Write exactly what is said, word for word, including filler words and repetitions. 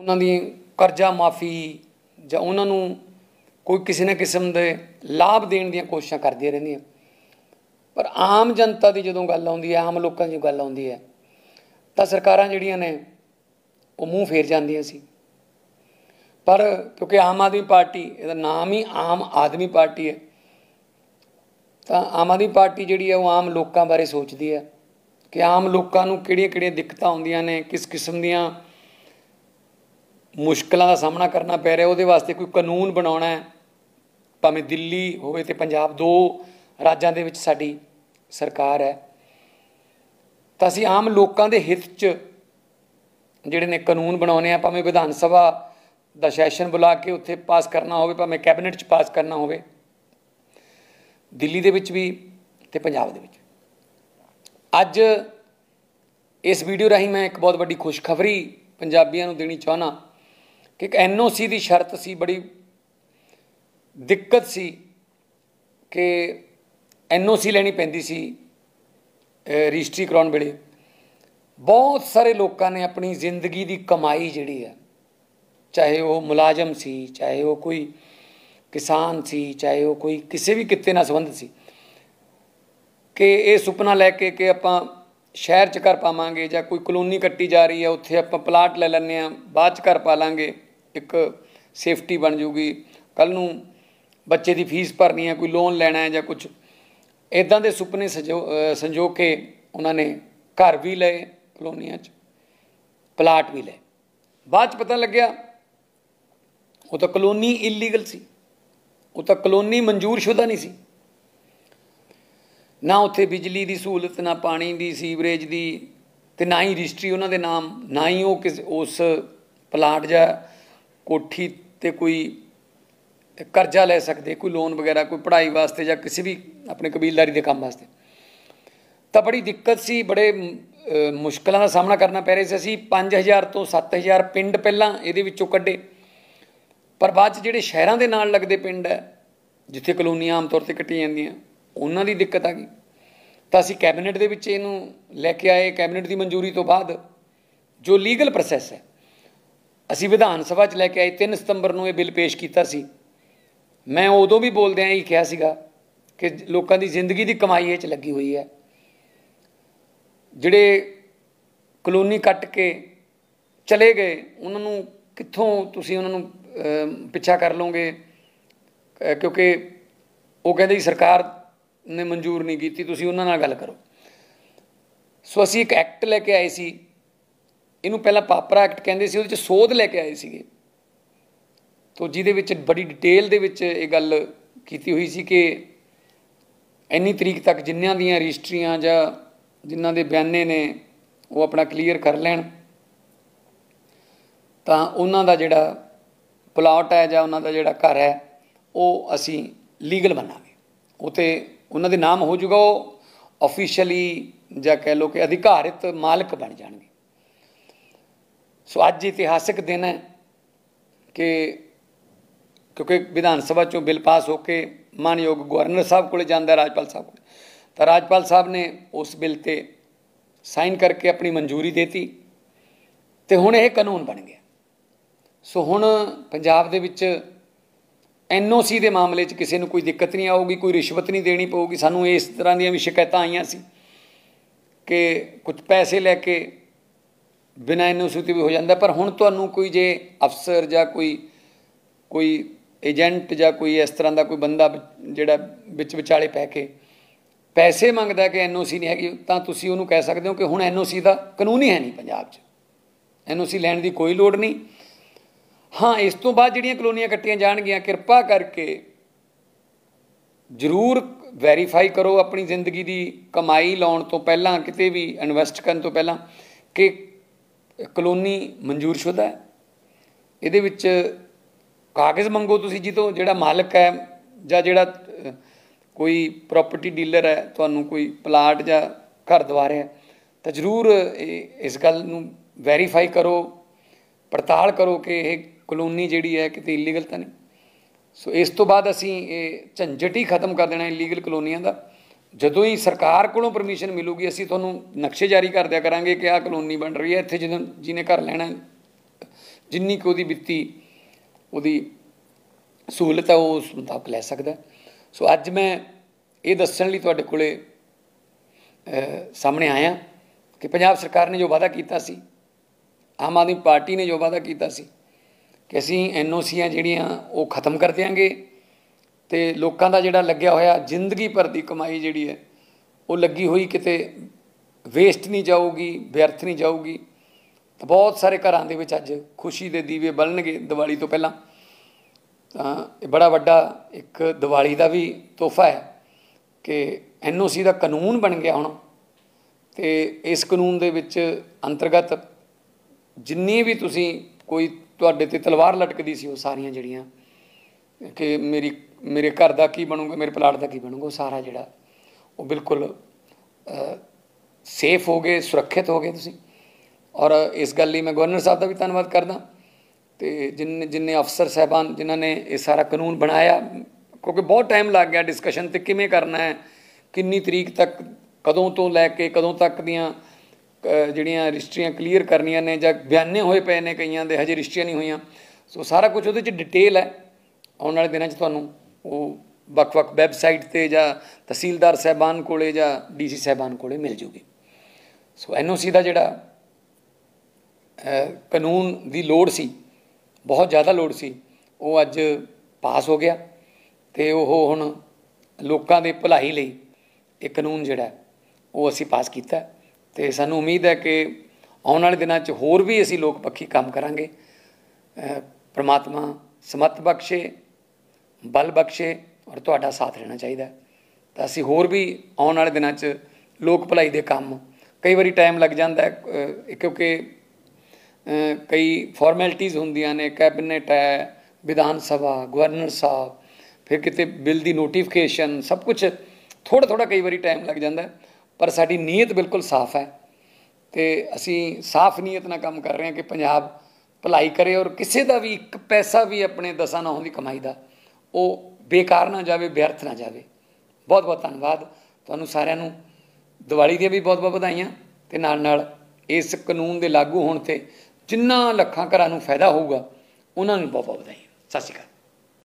उन्हां दी करजा माफ़ी जां उन्हां नूं कोई किसी न किस्म दे लाभ देण दीयां कोशिशां करदियां रहिंदियां। पर आम जनता की जदों गल आउंदी है, आम लोगों की गल आउंदी है, तो सरकारां जिहड़ियां ने वो मूँह फेर जांदियां सी। पर क्योंकि आम आदमी पार्टी इहदा नाम ही आम आदमी पार्टी है, तो आम आदमी पार्टी जिहड़ी है वो आम लोगों बारे सोचती है कि आम लोगों नूं किहड़ियां किहड़ियां दिक्कतां आउंदियां ने, किस किस्म दीयां मुश्किलों का सामना करना पै रहा, उहदे वास्ते कोई कानून बनाउणा है। भावें दिल्ली होवे ते पंजाब, दो राज्यां दे विच साडी सरकार है, तो असीं आम लोगों के हित च जिहड़े ने कानून बनाउने आ। भावें विधान सभा दा सैशन बुला के उत्थे पास करना होवे, भावें कैबिनेट च पास करना होवे, दिल्ली दे विच भी ते पंजाब दे विच। अज इस वीडियो राही मैं एक बहुत वड्डी खुशखबरी पंजाबियों नूं देनी चाहुंदा कि एक एन ओ सी की शर्त सी, बड़ी दिक्कत सी कि एन ओ सी लैनी पैंदी सी रजिस्ट्री कराउण वेले। बहुत सारे लोगों ने अपनी जिंदगी की कमाई जिहड़ी है, चाहे वो मुलाजम सी, चाहे वो कोई किसान सी, चाहे वो कोई किसी भी किते नाल संबंध सी, कि ये सुपना लैके कि आपां शहर च घर पावांगे, जां कोई कलोनी कट्टी जा रही है उत्थे आपां प्लाट ले लैंदे आ, बाद च घर पा लांगे, एक सेफ्टी बन जूगी, कल नूं बच्चे की फीस भरनी है, कोई लोन लैना है, जां कुछ इदां दे सुपने सजो संजो के उन्होंने घर भी लए, कलोनियां च प्लाट भी लए। बाद च पता लग्या वो तो कलोनी इलीगल सी, वो तो कलोनी मंजूर शुदा नहीं सी, ना उत्थे बिजली की सहूलत, ना पानी की, सीवरेज की, तो ना ही रजिस्ट्री उन्हों के नाम, ना ही वो किस उस प्लाट जा कोठी ते कोई करजा लै सकते, कोई लोन वगैरह, कोई पढ़ाई वास्ते या किसी भी अपने कबीलदारी के काम वास्ते। तो बड़ी दिक्कत सी, बड़े मुश्किलों का सामना करना पै रहा सी। पाँच हज़ार तो सत्त हज़ार पिंड पहलां इहदे विचों कड्ढे, पर बाद च जिहड़े शहरां दे नाल लगदे पिंड है जिथे कलोनियां आम तौर पर कट्टियां जांदियां, उन्हां दी दिक्कत आ गई। तो असीं कैबिनेट दे विच इहनूं लैके आए। कैबिनेट की मंजूरी तो बाद जो लीगल प्रोसैस है असीं विधान सभा च लैके आए। तीन सितंबर नूं इह बिल पेश कीता सी। मैं उदों भी बोलदिआं यही कहा सीगा कि लोगों की जिंदगी की कमाई इह च लगी हुई है। जिहड़े कलोनी कट के चले गए उन्होंने कित्थों तुसीं उन्होंने पिछा कर लोगे, क्योंकि वो कहते सरकार ने मंजूर नहीं की, तुसीं उन्हां नाल गल करो। सो असीं एक एक्ट लैके आए सी, इनू पहला पापरा एक्ट कहते सी, उहदे च सोध लैके आए सीगे। तो जिहदे विच बड़ी डिटेल दे विच इह गल कीती हुई सी कि इन्नी तरीक तक जिन्हां दीयां रजिस्ट्रियां जां जिन्हां दे बयाने ने वो अपना क्लीयर कर लैण, तां उन्हां दा जिहड़ा प्लाट है जां उन्हां दा जिहड़ा घर है वो असीं लीगल बनांगे, उत्ते उन्हां दे नाम हो जूगा, वो ऑफिशियली जां कह लो कि अधिकारित मालक बन जाणगे। सो अज इतिहासिक दिन है कि क्योंकि विधान सभा चों बिल पास होके मानयोग गवर्नर साहब को जाता है, राजपाल साहब को, तो राजपाल साहब ने उस बिल ते साइन करके अपनी मंजूरी देती, तो हुण यह कानून बन गया। सो हुण पंजाब दे विच एन ओ सी के मामले च किसी को कोई दिक्कत नहीं आऊगी, कोई रिश्वत नहीं देनी पऊगी। सानूं इस तरह दी भी शिकायतां आईयां सी कि कुछ पैसे लैके बिना एन ओ सी तो भी हो जाता, पर हुण तुहानूं कोई जे अफसर जां कोई कोई एजेंट जां कोई इस तरह का कोई बंदा जिहड़ा विच विचाले पै के पैसे मंगदा कि एन ओ सी नहीं हैगी, तां तुसीं उहनूं कह सकदे हो कि हुण एन ओ सी का कानून ही है नहीं पंजाब च, एन ओ सी लैण की कोई लोड़ नहीं। हाँ, इस तो बाद जिहड़ियां कलोनियां कट्टियां जाणगियां, किरपा करके जरूर वैरीफाई करो अपनी जिंदगी की कमाई लाउण तो पहलां, किते भी इन्वैसट करन तो पहलां कि कलोनी मंजूर शुदा है। इहदे विच कागज़ मंगो तुसीं जितों जिहड़ा मालक है जां जिहड़ा कोई प्रॉपर्टी डीलर है, तुहानूं कोई प्लाट जां घर दवा रहा है, तो जरूर इस गल नूं वैरीफाई करो, पड़ताल करो कि यह कलोनी जिहड़ी है किते इलीगल तो नहीं। सो इस तो बाद असीं ये झंझट ही खत्म कर देना इलीगल कलोनियां दा। जदों ही सरकार कोलों परमिशन मिलूगी असीं तुहानूं नक्शे जारी कर दिया करांगे कि आह कलोनी बन रही है, इत्थे जिन्हें जिन्हें घर लैना जिन्नी कि ਉਹਦੀ ਵਿੱਤੀ ਉਹਦੀ सहूलत है वो उस मुताबिक लै सकदा। सो अज मैं ये दस्सण लई तुहाडे कोले सामने आया कि पंजाब सरकार ने जो वादा कीता सी, आम आदमी पार्टी ने जो वादा कीता सी कि असीं एन ओ सीआं जिहड़ियां वो खत्म कर देंगे तो लोगों का जिहड़ा लग्या होया जिंदगी भर की कमाई जिहड़ी है वो लगी हुई किते वेस्ट नहीं जाऊगी, व्यर्थ नहीं जाऊगी। तो बहुत सारे घरां दे विच अज खुशी दे दीवे बलणगे दिवाली तो पहलां। तो बड़ा वड्डा एक दिवाली का भी तोहफा है कि एन ओ सी का कानून बन गया हुण। तो इस कानून दे विच अंतर्गत जिन्नी भी तुसीं कोई तुहाडे ते तलवार लटकदी सी वो सारियां जिहड़ियां कि मेरी मेरे घर का की बनूगा, मेरे प्लाट का की बनूगा, वो सारा जिहड़ा वो बिल्कुल सेफ हो गए, सुरक्षित हो गए तुसीं। और इस गल लई मैं गवर्नर साहब का भी धन्नवाद करदा तो जिन जिन्ने अफसर साहबान जिन्होंने ये सारा कानून बनाया, क्योंकि बहुत टाइम लग गया डिस्कशन तो किमें करना है, किन्नी तरीक तक, कदों तो लैके कदों तक दियां जिहड़ियां रजिस्ट्रियां क्लीयर करनियां ने जां बयाने होए पे ने कईयां दे हजे रजिस्ट्रियां नहीं हुई। सो सारा कुछ उहदे च डिटेल है, आने वाले दिनों च तुहानूं वो वक्-वक् वैबसाइट ते जां तहसीलदार साहबान कोले जां डी सी साहबान कोले मिल जूगी। सो एन ओ सी का जिहड़ा कानून की लोड़ सी, बहुत ज़्यादा लोड़ सी, वो अज पास हो गया तो वो हुण लोकां दे भलाई लई एक कानून जिहड़ा वो असीं पास कीता। तो सानूं उम्मीद है कि आने वाले दिनों च होर भी असीं लोक पक्षी काम करांगे। परमात्मा समत बख्शे, बल बख्शे और तुहाडा साथ रहना चाहिए। तो असीं होर भी आने वाले दिनों च लोक भलाई दे काम, कई बारी टाइम लग जाता है क्योंकि कई फॉर्मैलिटीज़ होंदियां ने, कैबिनेट है, विधान सभा, गवर्नर साहब, फिर किते बिल की नोटिफिकेशन, सब कुछ थोड़ा थोड़ा कई बारी टाइम लग जाता है। पर साडी नीयत बिल्कुल साफ है तो असी साफ नीयत नाल काम कर रहे हैं कि पंजाब भलाई करे और किसी का भी एक पैसा भी अपने दसां नौं की कमाई का वो बेकार ना जाए, व्यर्थ ना जाए। बहुत बहुत धन्यवाद तुहानूं सारिआं नूं, दिवाली दी भी बहुत बहुत बधाइयां ते नाल नाल इस कानून के लागू होने ते जिन्ना लखां घरां नूं फायदा होऊगा उन्हां नूं बहुत बहुत बधाइयां। सत श्री अकाल।